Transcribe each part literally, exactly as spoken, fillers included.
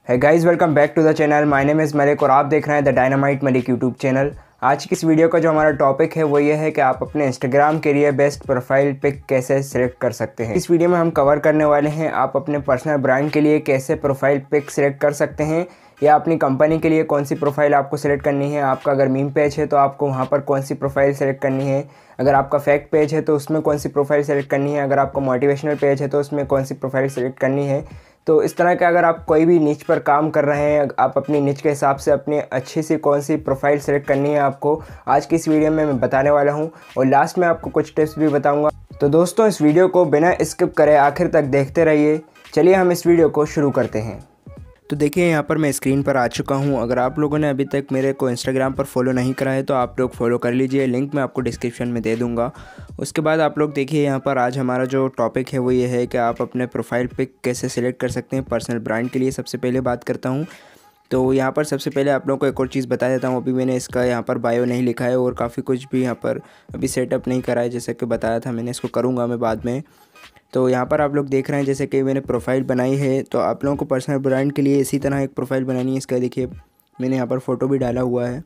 है guys, welcome back to the channel. My name is Malik और आप देख रहे हैं the dynamite Malik YouTube channel. आज की इस वीडियो का जो हमारा टॉपिक है वो ये है कि आप अपने इंस्टाग्राम के लिए बेस्ट प्रोफाइल पिक कैसे सिलेक्ट कर सकते हैं। इस वीडियो में हम कवर करने वाले हैं आप अपने पर्सनल ब्रांड के लिए कैसे प्रोफाइल पिक सिलेक्ट कर सकते हैं, या अपनी कंपनी के लिए कौन सी प्रोफाइल आपको सिलेक्ट करनी है। आपका अगर मीम पेज है तो आपको वहाँ पर कौन सी प्रोफाइल सेलेक्ट करनी है, अगर आपका फैक्ट पेज है तो उसमें कौन सी प्रोफाइल सेलेक्ट करनी है, अगर आपका मोटिवेशनल पेज है तो उसमें कौन सी प्रोफाइल सेलेक्ट करनी है। तो इस तरह के अगर आप कोई भी निच पर काम कर रहे हैं, आप अपनी निच के हिसाब से अपनी अच्छी सी कौन सी प्रोफाइल सेलेक्ट करनी है आपको आज की इस वीडियो में मैं बताने वाला हूं, और लास्ट में आपको कुछ टिप्स भी बताऊंगा। तो दोस्तों, इस वीडियो को बिना स्किप करे आखिर तक देखते रहिए। चलिए हम इस वीडियो को शुरू करते हैं। तो देखिए, यहाँ पर मैं स्क्रीन पर आ चुका हूँ। अगर आप लोगों ने अभी तक मेरे को इंस्टाग्राम पर फॉलो नहीं करा है तो आप लोग फॉलो कर लीजिए, लिंक मैं आपको डिस्क्रिप्शन में दे दूँगा। उसके बाद आप लोग देखिए, यहाँ पर आज हमारा जो टॉपिक है वो ये है कि आप अपने प्रोफाइल पिक कैसे सिलेक्ट कर सकते हैं पर्सनल ब्रांड के लिए। सबसे पहले बात करता हूँ तो यहाँ पर सबसे पहले आप लोगों को एक और चीज़ बता देता हूँ। अभी मैंने इसका यहाँ पर बायो नहीं लिखा है और काफ़ी कुछ भी यहाँ पर अभी सेटअप नहीं करा है, जैसे कि बताया था मैंने, इसको करूँगा मैं बाद में। तो यहाँ पर आप लोग देख रहे हैं जैसे कि मैंने प्रोफाइल बनाई है। तो आप लोगों को पर्सनल ब्रांड के लिए इसी तरह एक प्रोफाइल बनानी है। इसका देखिए मैंने यहाँ पर फ़ोटो भी डाला हुआ है।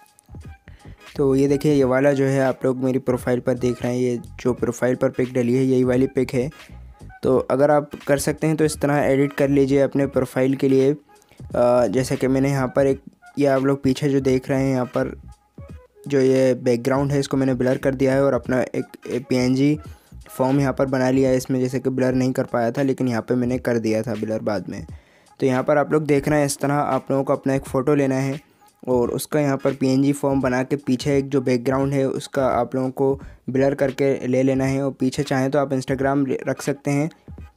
तो ये देखिए, ये वाला जो है आप लोग मेरी प्रोफाइल पर देख रहे हैं, ये जो प्रोफाइल पर पिक डली है यही वाली पिक है। तो अगर आप कर सकते हैं तो इस तरह एडिट कर लीजिए अपने प्रोफाइल के लिए। जैसे कि मैंने यहाँ पर एक, ये आप लोग पीछे जो देख रहे हैं यहाँ पर जो ये बैकग्राउंड है इसको मैंने ब्लर कर दिया है और अपना एक पीएनजी फॉर्म यहाँ पर बना लिया है इसमें। जैसे कि ब्लर नहीं कर पाया था लेकिन यहाँ पे मैंने कर दिया था ब्लर बाद में। तो यहाँ पर आप लोग देख रहे हैं इस तरह आप लोगों को अपना एक फ़ोटो लेना है और उसका यहाँ पर पीएनजी फॉर्म बना के पीछे एक जो बैकग्राउंड है उसका आप लोगों को ब्लर करके ले लेना है। और पीछे चाहें तो आप इंस्टाग्राम रख सकते हैं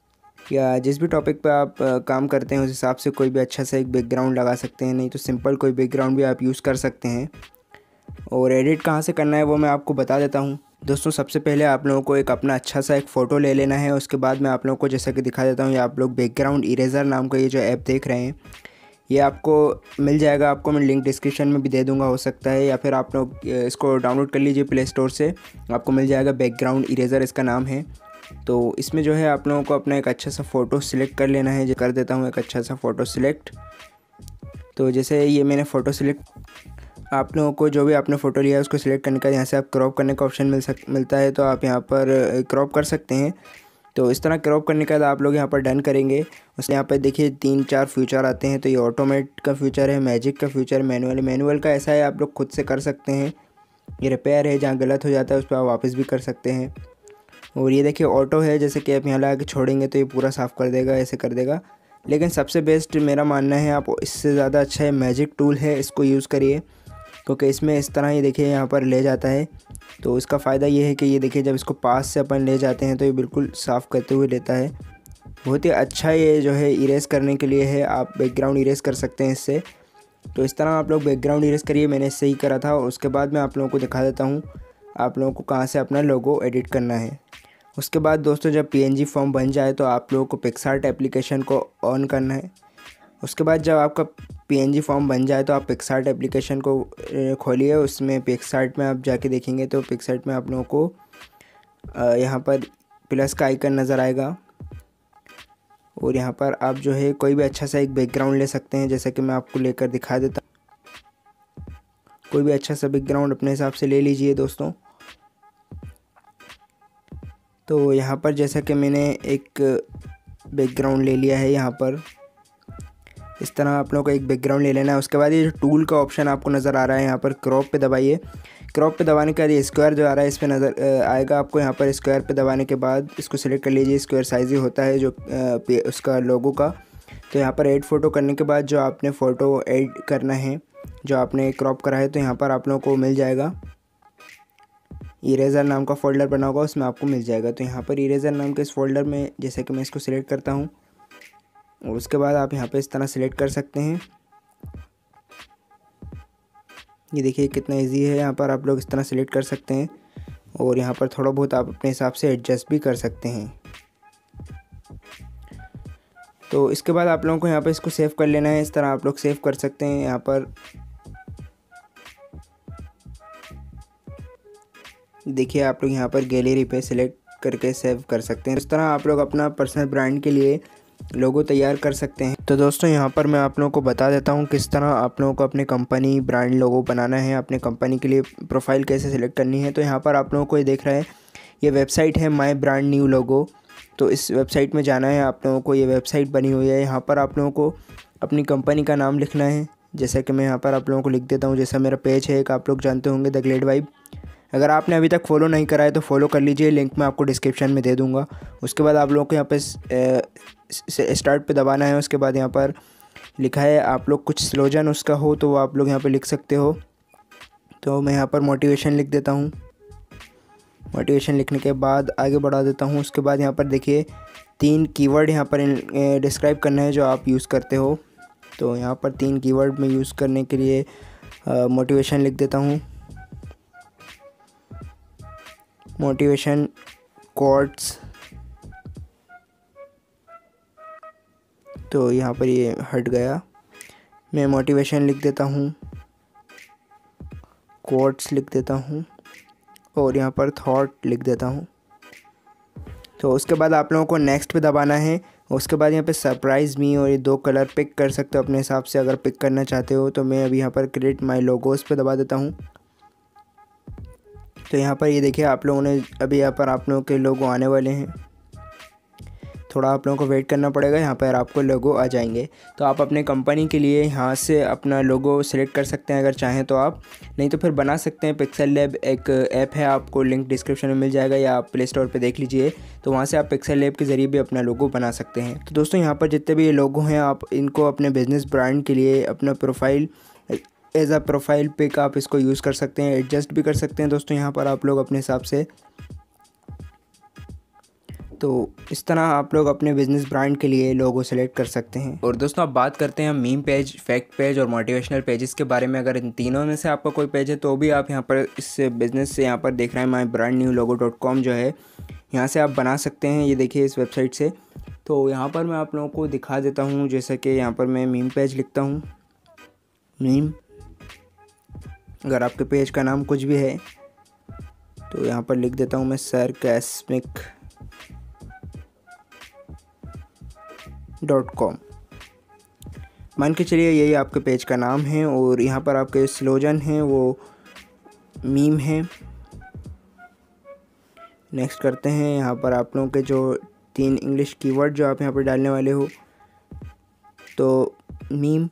या जिस भी टॉपिक पर आप काम करते हैं उस हिसाब से कोई भी अच्छा सा एक बैकग्राउंड लगा सकते हैं, नहीं तो सिंपल कोई बैकग्राउंड भी आप यूज़ कर सकते हैं। और एडिट कहाँ से करना है वो मैं आपको बता देता हूँ। दोस्तों, सबसे पहले आप लोगों को एक अपना अच्छा सा एक फ़ोटो ले लेना है। उसके बाद मैं आप लोगों को जैसा कि दिखा देता हूँ, ये आप लोग बैकग्राउंड इरेज़र नाम का ये जो ऐप देख रहे हैं ये आपको मिल जाएगा। आपको मैं लिंक डिस्क्रिप्शन में भी दे दूँगा, हो सकता है, या फिर आप लोग इसको डाउनलोड कर लीजिए प्ले स्टोर से, आपको मिल जाएगा। बैकग्राउंड इरेज़र इसका नाम है। तो इसमें जो है आप लोगों को अपना एक अच्छा सा फ़ोटो सिलेक्ट कर लेना है। जो कर देता हूँ एक अच्छा सा फ़ोटो सिलेक्ट। तो जैसे ये मैंने फ़ोटो सिलेक्ट, आप लोगों को जो भी आपने फ़ोटो लिया है उसको सिलेक्ट करने का यहाँ से आप क्रॉप करने का ऑप्शन मिल सक मिलता है, तो आप यहाँ पर क्रॉप कर सकते हैं। तो इस तरह क्रॉप करने के बाद आप लोग यहाँ पर डन करेंगे। उसके यहाँ पर देखिए तीन चार फ्यूचर आते हैं। तो ये ऑटोमेट का फ्यूचर है, मैजिक का फ्यूचर, मैनुअल। मैनुअल का ऐसा है आप लोग खुद से कर सकते हैं। ये रिपेयर है, जहाँ गलत हो जाता है उस पर आप वापस भी कर सकते हैं। और ये देखिए ऑटो है, जैसे कि आप यहाँ ला के छोड़ेंगे तो ये पूरा साफ़ कर देगा, ऐसे कर देगा। लेकिन सबसे बेस्ट मेरा मानना है, आप इससे ज़्यादा अच्छा है मैजिक टूल है, इसको यूज़ करिए, क्योंकि इसमें इस तरह ही देखिए यहाँ पर ले जाता है। तो इसका फ़ायदा ये है कि ये देखिए जब इसको पास से अपन ले जाते हैं तो ये बिल्कुल साफ़ करते हुए लेता है। बहुत ही अच्छा ये जो है इरेज करने के लिए है, आप बैकग्राउंड इरेज कर सकते हैं इससे। तो इस तरह आप लोग बैकग्राउंड इरेज करिए, मैंने इससे ही करा था। और उसके बाद मैं आप लोगों को दिखा देता हूँ आप लोगों को कहाँ से अपना लोगो एडिट करना है। उसके बाद दोस्तों, जब पीएनजी फॉर्म बन जाए तो आप लोगों को पिक्सआर्ट एप्लीकेशन को ऑन करना है। उसके बाद जब आपका पीएनजी फॉर्म बन जाए तो आप पिक्सआर्ट एप्लीकेशन को खोलिए। उसमें पिक्सआर्ट में आप जाके देखेंगे तो पिक्सआर्ट में आप लोगों को यहाँ पर प्लस का आइकन नज़र आएगा और यहाँ पर आप जो है कोई भी अच्छा सा एक बैकग्राउंड ले सकते हैं। जैसे कि मैं आपको लेकर दिखा देता हूँ, कोई भी अच्छा सा बैकग्राउंड अपने हिसाब से ले लीजिए दोस्तों। तो यहाँ पर जैसा कि मैंने एक बैकग्राउंड ले लिया है, यहाँ पर इस तरह आप लोगों को एक बैकग्राउंड ले लेना है। उसके बाद ये जो टूल का ऑप्शन आपको नज़र आ रहा है यहाँ पर क्रॉप पे दबाइए। क्रॉप पे दबाने के बाद ये स्क्वायर जो आ रहा है इस पर नज़र आएगा आपको। यहाँ पर स्क्वायर पे दबाने के बाद इसको सिलेक्ट कर लीजिए। स्क्वायर साइज़ ही होता है जो उसका लोगो का। तो यहाँ पर ऐड फ़ोटो करने के बाद जो आपने फ़ोटो ऐड करना है, जो आपने क्रॉप करा है, तो यहाँ पर आप लोगों को मिल जाएगा। इरेज़र नाम का फ़ोल्डर बना होगा उसमें आपको मिल जाएगा। तो यहाँ पर इरेज़र नाम के इस फोल्डर में जैसे कि मैं इसको सिलेक्ट करता हूँ और उसके बाद आप यहाँ पे इस तरह सिलेक्ट कर सकते हैं। ये देखिए कितना इजी है, यहाँ पर आप लोग इस तरह सिलेक्ट कर सकते हैं और यहाँ पर थोड़ा बहुत आप अपने हिसाब से एडजस्ट भी कर सकते हैं। तो इसके बाद आप लोगों को यहाँ पर इसको सेव कर लेना है। इस तरह आप लोग सेव कर सकते हैं। यहाँ पर देखिए आप लोग यहाँ पर गैलरी पे सिलेक्ट करके सेव कर सकते हैं। इस तरह आप लोग अपना पर्सनल ब्रांड के लिए लोगो तैयार कर सकते हैं। तो दोस्तों यहाँ पर मैं आप लोगों को बता देता हूँ किस तरह आप लोगों को अपने कंपनी ब्रांड लोगो बनाना है, अपने कंपनी के लिए प्रोफाइल कैसे सिलेक्ट करनी है। तो यहाँ पर आप लोगों को ये देख रहा है, ये वेबसाइट है माय ब्रांड न्यू लोगो। तो इस वेबसाइट में जाना है आप लोगों को। ये वेबसाइट बनी हुई है, यहाँ पर आप लोगों को अपनी कंपनी का नाम लिखना है। जैसा कि मैं यहाँ पर आप लोगों को लिख देता हूँ, जैसा मेरा पेज है एक, आप लोग जानते होंगे, द ग्लेड वाइब। अगर आपने अभी तक फॉलो नहीं करा है तो फॉलो कर लीजिए, लिंक मैं आपको डिस्क्रिप्शन में दे दूँगा। उसके बाद आप लोगों को यहाँ पे स्टार्ट पे दबाना है। उसके बाद यहाँ पर लिखा है आप लोग कुछ स्लोगन उसका हो तो वो आप लोग यहाँ पे लिख सकते हो। तो मैं यहाँ पर मोटिवेशन लिख देता हूँ। मोटिवेशन लिखने के बाद आगे बढ़ा देता हूँ। उसके बाद यहाँ पर देखिए तीन कीवर्ड यहाँ पर डिस्क्राइब करना है जो आप यूज़ करते हो। तो यहाँ पर तीन कीवर्ड में यूज़ करने के लिए मोटिवेशन लिख देता हूँ। मोटिवेशन कोट्स, तो यहाँ पर ये हट गया। मैं मोटिवेशन लिख देता हूँ, कोट्स लिख देता हूँ और यहाँ पर थॉट लिख देता हूँ। तो उसके बाद आप लोगों को नेक्स्ट पे दबाना है। उसके बाद यहाँ पे सरप्राइज़ मी और ये दो कलर पिक कर सकते हो अपने हिसाब से, अगर पिक करना चाहते हो। तो मैं अभी यहाँ पर क्रिएट माय लोगोस पे दबा देता हूँ। तो यहाँ पर ये देखिए आप लोगों ने अभी यहाँ पर आप लोगों के लोगो आने वाले हैं। थोड़ा आप लोगों को वेट करना पड़ेगा, यहाँ पर आपको लोगो आ जाएंगे। तो आप अपने कंपनी के लिए यहाँ से अपना लोगो सेलेक्ट कर सकते हैं अगर चाहें तो आप, नहीं तो फिर बना सकते हैं। पिक्सल लैब एक ऐप है, आपको लिंक डिस्क्रिप्शन में मिल जाएगा या आप प्ले स्टोर पे देख लीजिए। तो वहाँ से आप पिक्सल लैब के ज़रिए भी अपना लोगो बना सकते हैं। तो दोस्तों यहाँ पर जितने भी ये लोगो हैं आप इनको अपने बिजनेस ब्रांड के लिए अपना profile as a profile pic आप इसको यूज़ कर सकते हैं, एडजस्ट भी कर सकते हैं दोस्तों यहाँ पर आप लोग अपने हिसाब से। तो इस तरह आप लोग अपने बिजनेस ब्रांड के लिए लोगो सेलेक्ट कर सकते हैं। और दोस्तों अब बात करते हैं मीम पेज, फैक्ट पेज और मोटिवेशनल पेजेस के बारे में। अगर इन तीनों में से आपका कोई पेज है तो भी आप यहाँ पर इस बिज़नेस से यहाँ पर देख रहे हैं my brand new logo dot com जो है, यहाँ से आप बना सकते हैं। ये देखिए इस वेबसाइट से। तो यहाँ पर मैं आप लोगों को दिखा देता हूँ, जैसे कि यहाँ पर मैं मीम पेज लिखता हूँ। मीम, अगर आपके पेज का नाम कुछ भी है तो यहाँ पर लिख देता हूँ मैं सरकास्मिक डॉट कॉम। मान के चलिए यही आपके पेज का नाम है और यहाँ पर आपके स्लोगन हैं वो मीम है। नेक्स्ट करते हैं, यहाँ पर आप लोगों के जो तीन इंग्लिश कीवर्ड जो आप यहाँ पर डालने वाले हो, तो मीम।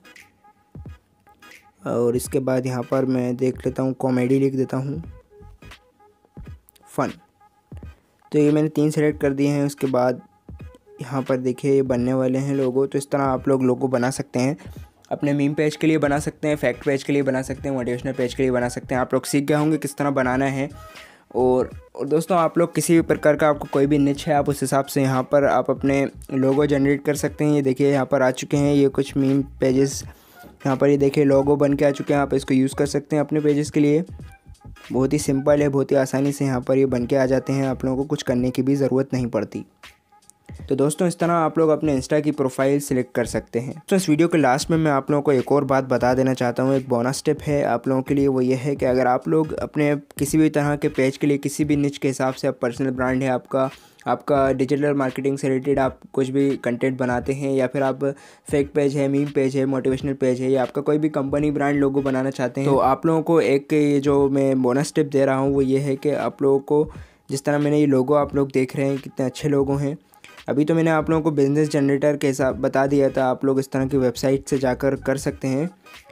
और इसके बाद यहाँ पर मैं देख लेता हूँ कॉमेडी लिख देता हूँ, फन। तो ये मैंने तीन सेलेक्ट कर दिए हैं। उसके बाद यहाँ पर देखिए ये बनने वाले हैं लोगो। तो इस तरह आप लोग लोगो बना सकते हैं, अपने मीम पेज के लिए बना सकते हैं, फैक्ट पेज के लिए बना सकते हैं, मोटिवेशनल पेज के लिए बना सकते हैं। आप लोग सीख गए होंगे किस तरह बनाना है। और, और दोस्तों आप लोग किसी भी प्रकार का आपको कोई भी निच है, आप उस हिसाब से यहाँ पर आप अपने लोगो जनरेट कर सकते हैं। ये देखिए यहाँ पर आ चुके हैं ये कुछ मीम पेजेस, यहाँ पर ये देखिए लोगो बन के आ चुके हैं। आप इसको यूज़ कर सकते हैं अपने पेजेस के लिए। बहुत ही सिंपल है, बहुत ही आसानी से यहाँ पर ये बन के आ जाते हैं, आप लोगों को कुछ करने की भी ज़रूरत नहीं पड़ती। तो दोस्तों इस तरह आप लोग अपने इंस्टा की प्रोफाइल सिलेक्ट कर सकते हैं। तो इस वीडियो के लास्ट में मैं आप लोगों को एक और बात बता देना चाहता हूँ, एक बोनस टिप है आप लोगों के लिए। वो ये है कि अगर आप लोग अपने किसी भी तरह के पेज के लिए किसी भी निच के हिसाब से, आप पर्सनल ब्रांड है आपका, आपका डिजिटल मार्केटिंग से रिलेटेड आप कुछ भी कंटेंट बनाते हैं, या फिर आप फेक पेज है, मीम पेज है, मोटिवेशनल पेज है, या आपका कोई भी कंपनी ब्रांड लोगो बनाना चाहते हैं, तो आप लोगों को एक ये जो मैं बोनस टिप दे रहा हूँ वो ये है कि आप लोगों को, जिस तरह मैंने ये लोगो आप लोग देख रहे हैं कितने अच्छे लोगो हैं, अभी तो मैंने आप लोगों को बिज़नेस जनरेटर के हिसाब बता दिया था, आप लोग इस तरह की वेबसाइट से जाकर कर सकते हैं।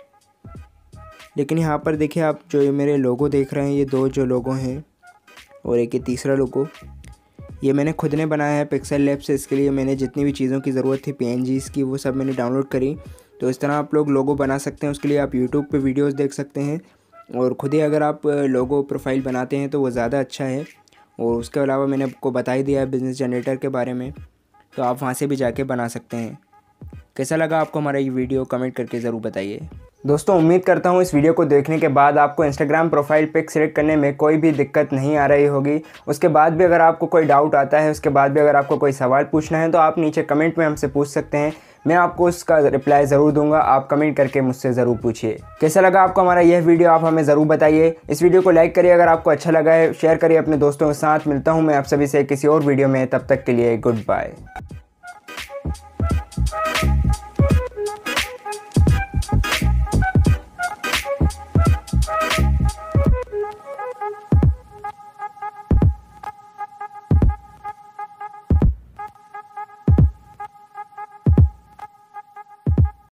लेकिन यहाँ पर देखिए आप जो ये मेरे लोगो देख रहे हैं, ये दो जो लोगो हैं और एक ये तीसरा लोगो, ये मैंने खुद ने बनाया है पिक्सल लैब से। इसके लिए मैंने जितनी भी चीज़ों की ज़रूरत थी पीएनजीज़ की, वो सब मैंने डाउनलोड करी। तो इस तरह आप लोग लोगो बना सकते हैं। उसके लिए आप यूट्यूब पे वीडियोस देख सकते हैं और ख़ुद ही अगर आप लोगो प्रोफाइल बनाते हैं तो वो ज़्यादा अच्छा है। और उसके अलावा मैंने आपको बता ही दिया है बिज़नेस जनरेटर के बारे में, तो आप वहाँ से भी जाके बना सकते हैं। कैसा लगा आपको हमारा ये वीडियो, कमेंट करके ज़रूर बताइए। दोस्तों उम्मीद करता हूँ इस वीडियो को देखने के बाद आपको इंस्टाग्राम प्रोफाइल पिक सिलेक्ट करने में कोई भी दिक्कत नहीं आ रही होगी। उसके बाद भी अगर आपको कोई डाउट आता है, उसके बाद भी अगर आपको कोई सवाल पूछना है तो आप नीचे कमेंट में हमसे पूछ सकते हैं, मैं आपको उसका रिप्लाई ज़रूर दूंगा। आप कमेंट करके मुझसे ज़रूर पूछिए। कैसा लगा आपको हमारा यह वीडियो, आप हमें ज़रूर बताइए। इस वीडियो को लाइक करिए अगर आपको अच्छा लगा है, शेयर करिए अपने दोस्तों के साथ। मिलता हूँ मैं आप सभी से किसी और वीडियो में, तब तक के लिए गुड बाय।